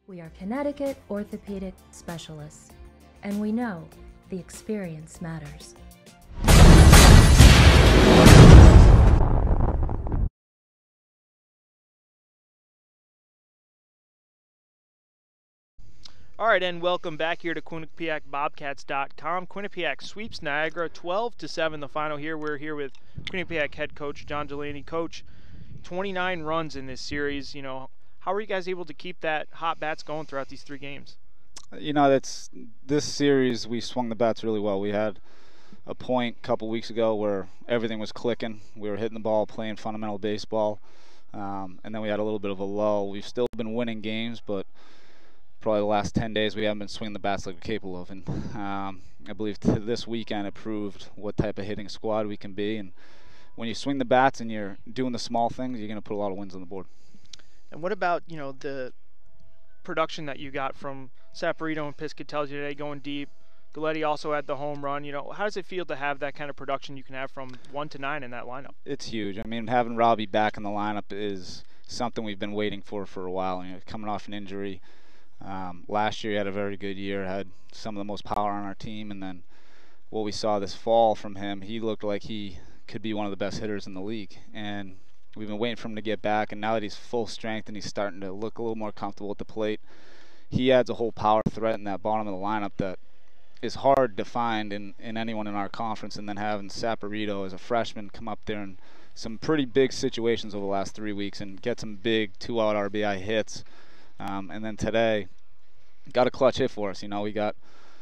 We are Connecticut orthopedic specialists, and we know the experience matters. All right, and welcome back here to QuinnipiacBobcats.com. Quinnipiac sweeps Niagara 12-7, the final here. We're here with Quinnipiac head coach John Delaney. Coach, 29 runs in this series. How are you guys able to keep that hot bats going throughout these three games? This series we swung the bats really well. We had a point a couple weeks ago where everything was clicking. We were hitting the ball, playing fundamental baseball, and then we had a little bit of a lull. We've still been winning games, but probably the last 10 days we haven't been swinging the bats like we're capable of. And I believe this weekend it proved what type of hitting squad we can be. And when you swing the bats and you're doing the small things, you're going to put a lot of wins on the board. And what about, the production that you got from Saporito and Piscatelli today going deep? Galletti also had the home run. How does it feel to have that kind of production you can have from 1 to 9 in that lineup? It's huge. I mean, having Robbie back in the lineup is something we've been waiting for a while. Coming off an injury. Last year he had a very good year, had some of the most power on our team, and then what we saw this fall from him, he looked like he could be one of the best hitters in the league. And we've been waiting for him to get back, and now that he's full strength and he's starting to look a little more comfortable at the plate, he adds a whole power threat in that bottom of the lineup that is hard to find in anyone in our conference. And then having Saporito as a freshman come up there in some pretty big situations over the last 3 weeks and get some big 2-out RBI hits. And then today, got a clutch hit for us. We got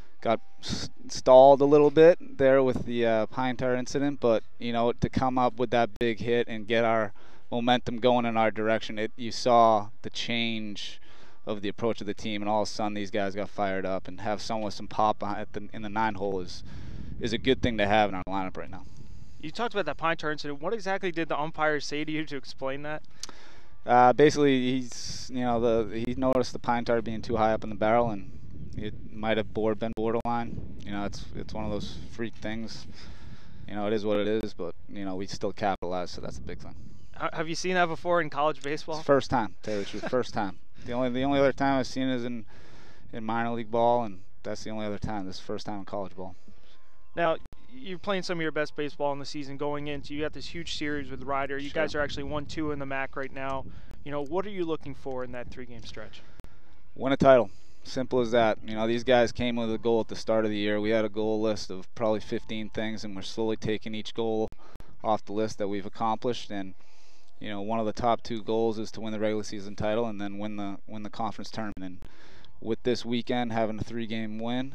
stalled a little bit there with the pine tar incident, but to come up with that big hit and get our momentum going in our direction, you saw the change of the approach of the team, and all of a sudden these guys got fired up. And have someone with some pop in the 9-hole is a good thing to have in our lineup right now. You talked about that pine tar incident. What exactly did the umpire say to you to explain that? Basically, he noticed the pine tar being too high up in the barrel, and it might have been borderline. It's one of those freak things. It is what it is, but we still capitalize, so that's a big thing. Have you seen that before in college baseball? It's first time, to tell you the truth. First time. The only other time I've seen it is in minor league ball, and that's the only other time. This is the first time in college ball. Now, you're playing some of your best baseball in the season going into. You got this huge series with Ryder. You guys are actually 1-2 in the MAAC right now. What are you looking for in that 3-game stretch? Win a title. Simple as that. These guys came with a goal at the start of the year. We had a goal list of probably 15 things, and we're slowly taking each goal off the list that we've accomplished. And one of the top 2 goals is to win the regular season title and then win the conference tournament. And with this weekend having a 3-game win,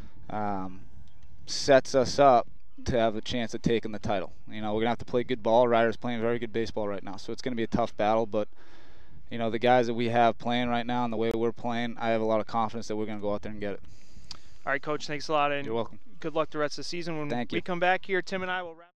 sets us up to have a chance at taking the title. We're gonna have to play good ball. Ryder's playing very good baseball right now, so it's gonna be a tough battle. But the guys that we have playing right now and the way we're playing, I have a lot of confidence that we're gonna go out there and get it. All right, Coach. Thanks a lot, and you're welcome. Good luck the rest of the season. When Thank you. we come back here, Tim and I will wrap.